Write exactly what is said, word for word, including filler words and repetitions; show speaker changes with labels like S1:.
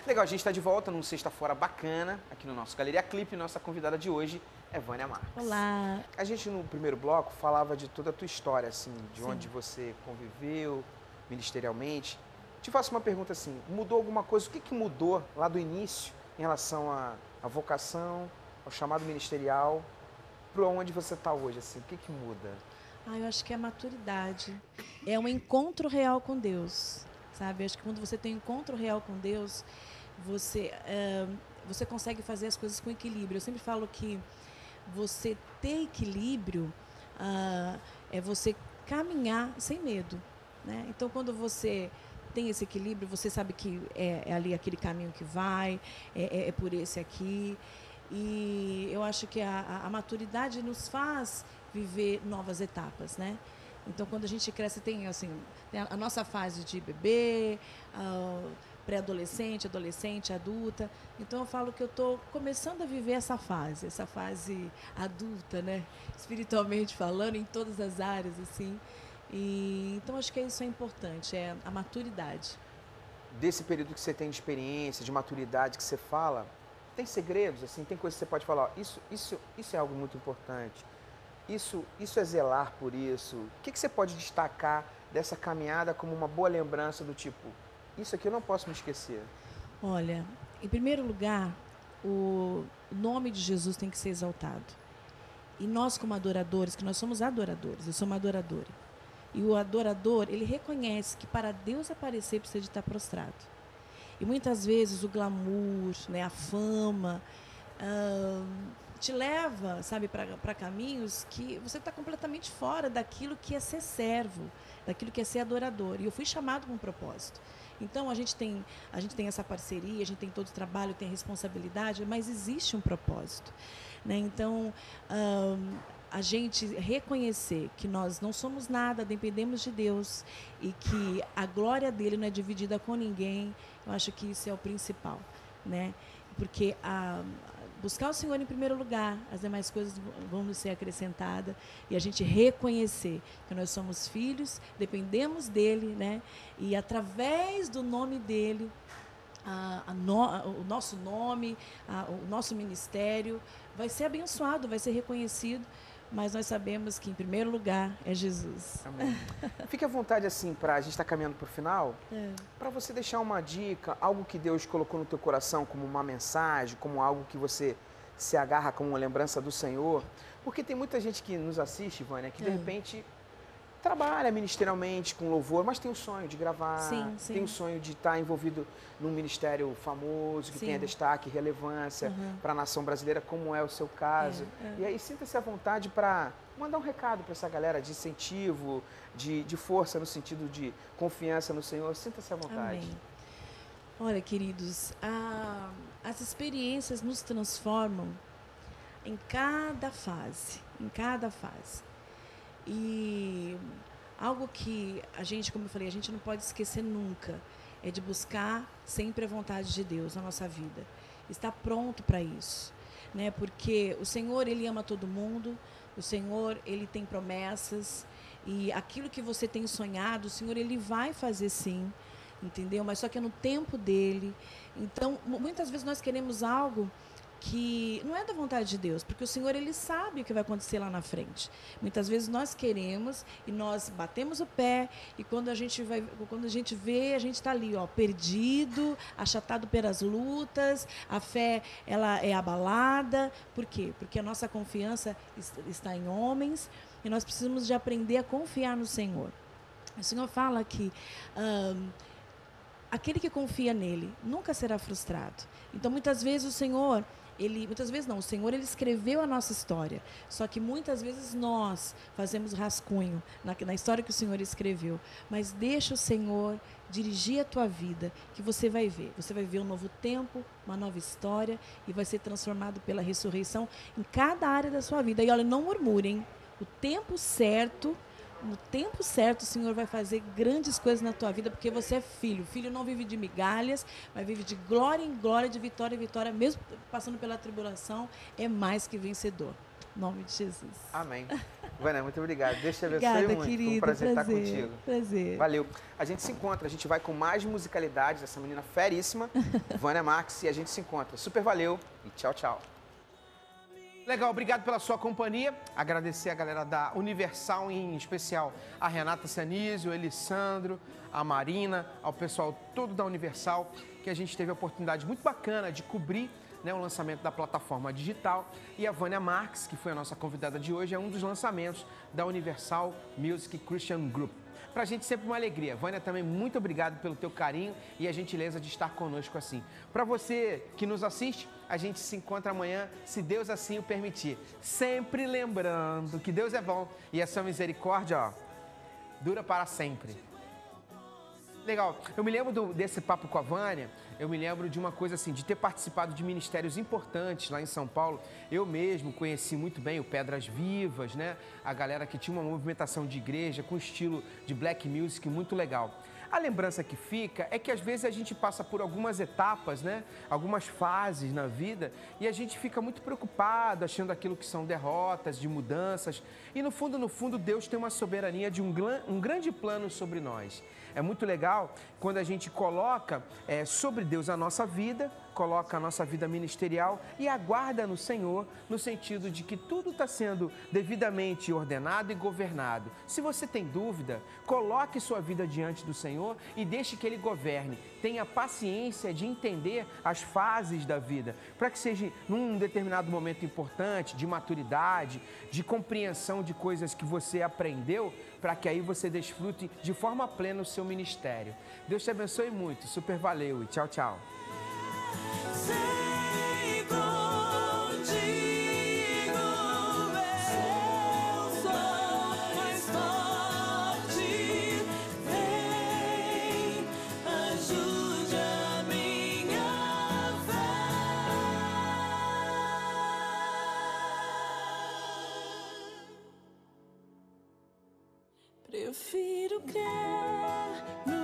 S1: Legal, a gente está de volta num Sexta Fora bacana, aqui no nosso Galeria Clipe. Nossa convidada de hoje é Vânia Marques.
S2: Olá.
S1: A gente, no primeiro bloco, falava de toda a tua história, assim, de
S2: Sim.
S1: onde você conviveu ministerialmente. Te faço uma pergunta assim, mudou alguma coisa? O que, que mudou lá do início em relação à, à vocação, ao chamado ministerial, para onde você está hoje, assim? O que, que muda?
S2: Ah, eu acho que é a maturidade. É um encontro real com Deus, sabe? Eu acho que quando você tem um encontro real com Deus, você, é, você consegue fazer as coisas com equilíbrio. Eu sempre falo que você ter equilíbrio ah, é você caminhar sem medo, né? Então, quando você tem esse equilíbrio, você sabe que é, é ali aquele caminho que vai, é, é, é por esse aqui. E eu acho que a, a, a maturidade nos faz viver novas etapas, né? Então, quando a gente cresce, tem assim, tem a, a nossa fase de bebê, uh, pré-adolescente, adolescente, adulta. Então, eu falo que eu estou começando a viver essa fase, essa fase adulta, né? Espiritualmente falando, em todas as áreas, assim. E, então, acho que isso é importante, é a maturidade.
S1: Desse período que você tem de experiência, de maturidade que você fala, tem segredos, assim, tem coisas que você pode falar, ó, isso, isso, isso é algo muito importante, isso, isso é zelar por isso. O que, que você pode destacar dessa caminhada como uma boa lembrança do tipo, isso aqui eu não posso me esquecer?
S2: Olha, em primeiro lugar, o nome de Jesus tem que ser exaltado. E nós, como adoradores, que nós somos adoradores, eu sou uma adoradora. E o adorador, ele reconhece que para Deus aparecer precisa de estar prostrado. E muitas vezes o glamour, né, a fama, hum, te leva, sabe, para caminhos que você está completamente fora daquilo que é ser servo, daquilo que é ser adorador. E eu fui chamado com um propósito. Então, a gente tem, a gente tem essa parceria, a gente tem todo o trabalho, tem a responsabilidade, mas existe um propósito, né? Então, hum, a gente reconhecer que nós não somos nada, dependemos de Deus e que a glória dele não é dividida com ninguém, eu acho que isso é o principal, né? Porque a, buscar o Senhor em primeiro lugar, as demais coisas vão nos ser acrescentadas e a gente reconhecer que nós somos filhos, dependemos dele, né? E através do nome dele, A, a no, a, o nosso nome, a, o nosso ministério vai ser abençoado, vai ser reconhecido, mas nós sabemos que, em primeiro lugar, é Jesus.
S1: Amém. Fique à vontade, assim, para a gente estar tá caminhando para o final, é. para você deixar uma dica, algo que Deus colocou no teu coração como uma mensagem, como algo que você se agarra como uma lembrança do Senhor, porque tem muita gente que nos assiste, Vânia, que de é. repente trabalha ministerialmente com louvor, mas tem o sonho de gravar,
S2: sim, sim.
S1: tem o sonho de estar envolvido num ministério famoso, que sim. tenha destaque, relevância uhum. para a nação brasileira, como é o seu caso. É, é. E aí sinta-se à vontade para mandar um recado para essa galera de incentivo, de, de força no sentido de confiança no Senhor. Sinta-se à vontade.
S2: Amém. Olha, queridos, a, as experiências nos transformam em cada fase, em cada fase. E algo que a gente, como eu falei, a gente não pode esquecer nunca, é de buscar sempre a vontade de Deus na nossa vida. Estar pronto para isso, né? Porque o Senhor, Ele ama todo mundo, o Senhor, Ele tem promessas, e aquilo que você tem sonhado, o Senhor, Ele vai fazer sim, entendeu? Mas só que é no tempo dEle. Então, muitas vezes nós queremos algo que não é da vontade de Deus, porque o Senhor, Ele sabe o que vai acontecer lá na frente. Muitas vezes nós queremos e nós batemos o pé e quando a gente, vai, quando a gente vê, a gente está ali, ó, perdido, achatado pelas lutas, a fé ela é abalada. Por quê? Porque a nossa confiança está em homens e nós precisamos de aprender a confiar no Senhor. O Senhor fala que hum, aquele que confia nele nunca será frustrado. Então, muitas vezes o Senhor, Ele, muitas vezes não, o Senhor, Ele escreveu a nossa história, só que muitas vezes nós fazemos rascunho na, na história que o Senhor escreveu, mas deixa o Senhor dirigir a tua vida, que você vai ver, você vai ver um novo tempo, uma nova história, e vai ser transformado pela ressurreição em cada área da sua vida. E olha, não murmurem, o tempo certo, no tempo certo o Senhor vai fazer grandes coisas na tua vida, porque você é filho. Filho não vive de migalhas, mas vive de glória em glória, de vitória em vitória, mesmo passando pela tribulação, é mais que vencedor. Em nome de Jesus.
S1: Amém. Vânia, muito obrigado. Deus te abençoe
S2: Obrigada,
S1: muito.
S2: querido.
S1: Foi um prazer,
S2: prazer
S1: estar contigo.
S2: Prazer.
S1: Valeu. A gente se encontra, a gente vai com mais musicalidades dessa menina feríssima, Vânia Marques, e a gente se encontra. Super valeu e tchau, tchau. Legal, obrigado pela sua companhia. Agradecer a galera da Universal, em especial a Renata Sanísio, o Elissandro, a Marina, ao pessoal todo da Universal, que a gente teve a oportunidade muito bacana de cobrir, né, o lançamento da plataforma digital. E a Vânia Marques, que foi a nossa convidada de hoje, é um dos lançamentos da Universal Music Christian Group. Pra gente sempre uma alegria. Vânia, também muito obrigado pelo teu carinho e a gentileza de estar conosco assim. Para você que nos assiste, a gente se encontra amanhã, se Deus assim o permitir. Sempre lembrando que Deus é bom e a sua misericórdia, ó, dura para sempre. Legal. Eu me lembro do, desse papo com a Vânia, eu me lembro de uma coisa assim, de ter participado de ministérios importantes lá em São Paulo. Eu mesmo conheci muito bem o Pedras Vivas, né? A galera que tinha uma movimentação de igreja com estilo de black music muito legal. A lembrança que fica é que às vezes a gente passa por algumas etapas, né? Algumas fases na vida e a gente fica muito preocupado, achando aquilo que são derrotas, de mudanças. E no fundo, no fundo, Deus tem uma soberania de um, um grande plano sobre nós. É muito legal quando a gente coloca é, sobre Deus a nossa vida, coloca a nossa vida ministerial e aguarda no Senhor, no sentido de que tudo está sendo devidamente ordenado e governado. Se você tem dúvida, coloque sua vida diante do Senhor e deixe que Ele governe. Tenha paciência de entender as fases da vida, para que seja num determinado momento importante, de maturidade, de compreensão de coisas que você aprendeu, para que aí você desfrute de forma plena o seu ministério. Deus te abençoe muito, super valeu e tchau, tchau.
S3: Sei contigo, eu sou mais forte. Vem, ajude a minha fé. Prefiro crer no